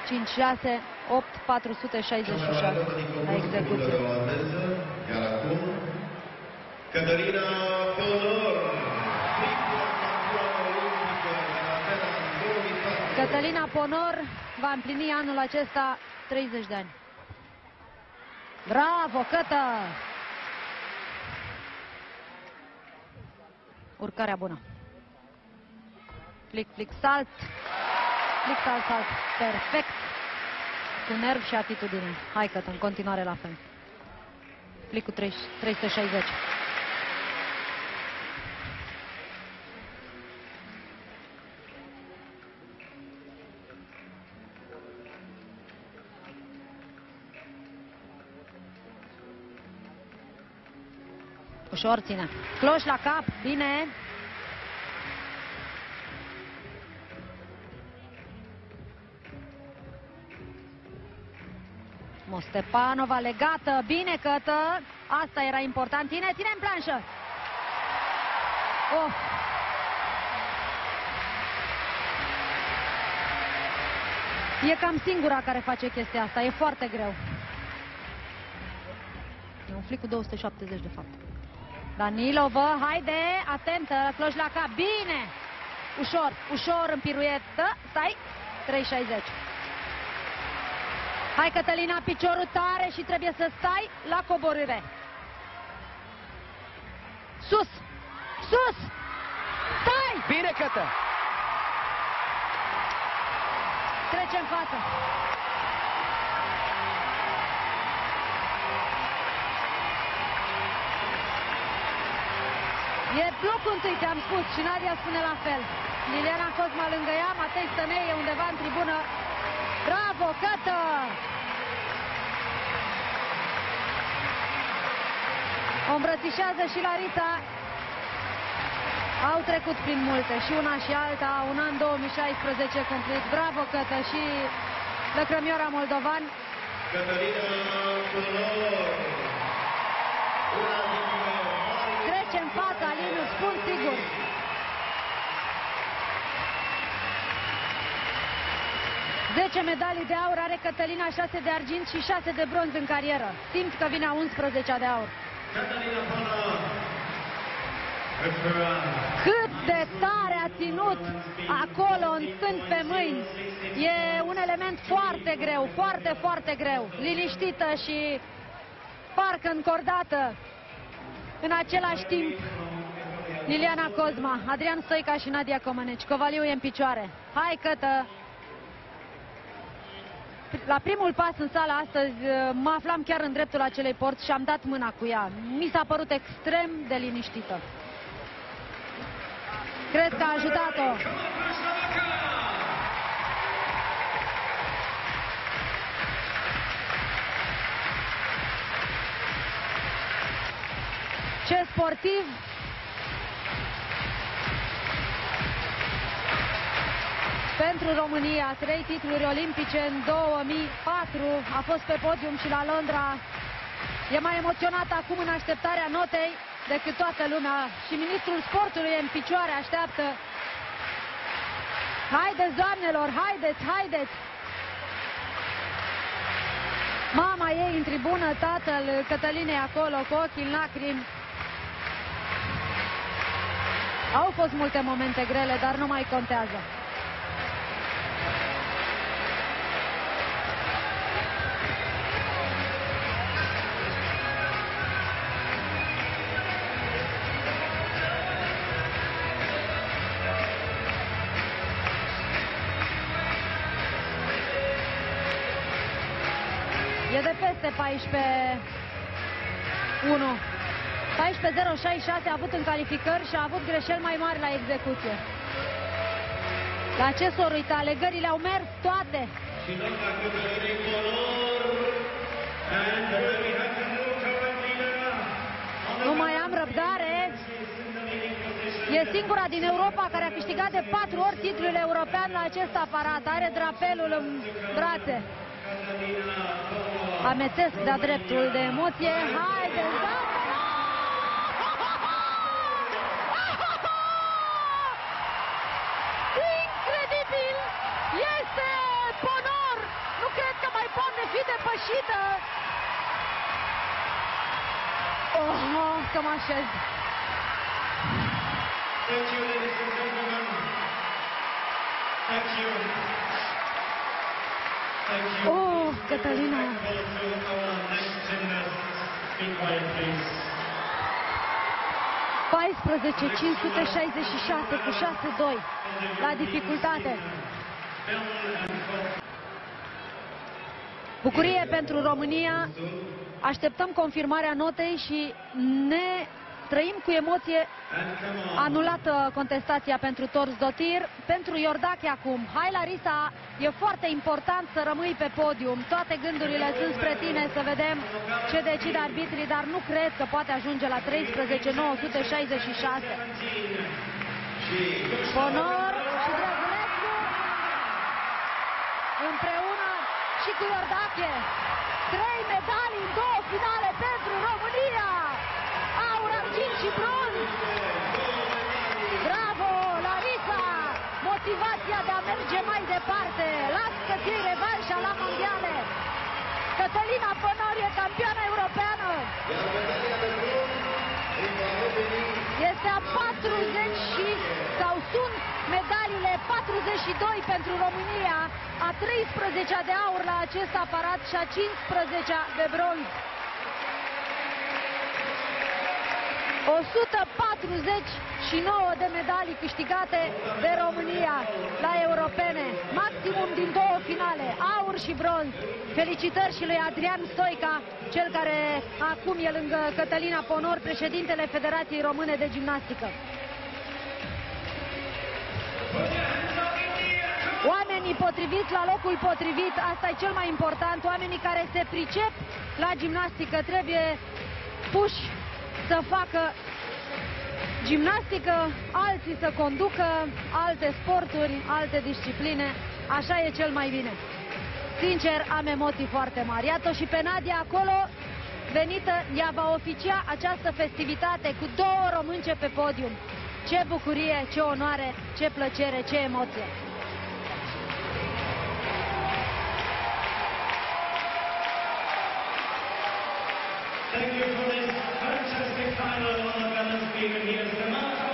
5-6, 8-466 la execuție. Iar acum, Cătălina Ponor, Cătălina Ponor va împlini anul acesta 30 de ani. Bravo, Cătă! Urcarea bună. Flic, flic, salt. Flic, salt, salt. Perfect. Cu nerv și atitudine. Hai, Cătă, în continuare la fel. Flic cu 360. Ușor ține. Cloș la cap. Bine. Mostepanova legată. Bine, Cătă. Asta era important. Ține în planșă. Oh. E cam singura care face chestia asta. E foarte greu. E un flic cu 270 de fapt. Danilovă, haide, atentă, cloș la cap, bine! Ușor, ușor în piruetă, stai, 360. Hai, Cătălina, piciorul tare și trebuie să stai la coborâre. Sus, sus, stai! Bine, Cătă! Trece în față. E blocul întâi, te-am spus, și Nadia spune la fel. Liliana Cosma lângă ea, Matei Stănei e undeva în tribună. Bravo, Cătă! O îmbrățișează și Larisa. Au trecut prin multe, și una și alta, un an 2016 cumplit. Bravo, Cătă, și lăcrămioara moldovan. Cătălina Ponor. Trece în fața, Alinu, spun sigur. Zece medalii de aur are Cătălina, 6 de argint și 6 de bronz în carieră. Simt că vine a 11-a de aur. Cătălina Ponor. Cât de tare a ținut acolo, în stând pe mâini. E un element foarte greu, foarte, foarte greu. Liniștită și parcă încordată în același timp. Liliana Cosma, Adrian Stoica și Nadia Comăneci. Covaliu e în picioare. Hai, Cătă! La primul pas în sala astăzi mă aflam chiar în dreptul acelei porți și am dat mâna cu ea. Mi s-a părut extrem de liniștită. Cred că a ajutat-o. Ce sportiv! Pentru România, 3 titluri olimpice în 2004, a fost pe podium și la Londra. E mai emoționat acum în așteptarea notei decât toată lumea. Și ministrul sportului e în picioare, așteaptă. Haideți, doamnelor, haideți, haideți! Mama ei în tribună, tatăl Cătălinei acolo, cu ochii în lacrimi. Au fost multe momente grele, dar nu mai contează. E de peste 14-1. 14-0-66 a avut în calificări și a avut greșeli mai mari la execuție. La ce s-or uita? Legările au mers toate. Nu mai am răbdare. E singura din Europa care a câștigat de 4 ori titlul european la acest aparat. Are drapelul în brațe. Amețesc de-a dreptul de emoție. Haideți, da! Incredibil! Este Ponor depășită! Oh, să mă așez! Thank you, ladies and gentlemen. Thank you. Thank you. Oh, Cătălina! Be quiet, please. 14.566 cu 6-2 la dificultate. Bucurie pentru România. Așteptăm confirmarea notei și ne trăim cu emoție anulată contestația pentru Tors Dotir. Pentru Iordache acum. Hai, Larisa, e foarte important să rămâi pe podium. Toate gândurile sunt spre tine, să vedem ce decid arbitrii, dar nu cred că poate ajunge la 13.966. Ponor și Drăgulescu împreună și cu Iordache. 3 medalii în 2 finale pentru România. Aur, argint și bronz. Bravo, Larisa! Motivația de a merge mai departe. Las că ții revanșa la mondiale. Cătălina Ponor e campioană europeană. Este a 40 și sau sunt medaliile 42 pentru România, a 13-a de aur la acest aparat și a 15-a de bronz. 149 de medalii câștigate de România la europene, maximum din 2 finale, aur și bronz. Felicitări și lui Adrian Stoica, cel care acum e lângă Cătălina Ponor, președintele Federației Române de Gimnastică. Oamenii potriviți la locul potrivit, asta e cel mai important. Oamenii care se pricep la gimnastică trebuie puși să facă gimnastică, alții să conducă alte sporturi, alte discipline. Așa e cel mai bine. Sincer, am emoții foarte mari. Iată și pe Nadia acolo, venită, ea va oficia această festivitate cu 2 românce pe podium. Ce bucurie, ce onoare, ce plăcere, ce emoție! Thank you for this fantastic final on the balance beam, and here's the mark.